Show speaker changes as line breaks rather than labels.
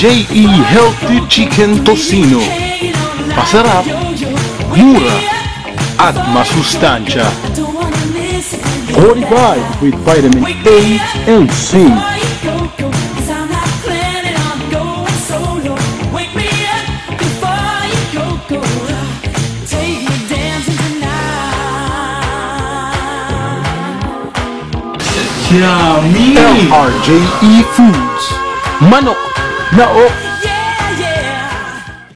RJE Healthy Chicken Tocino. Masarap, mura, at masustansya. Fortified with vitamin A and C.
Yummy!
LRJE Foods. Manok na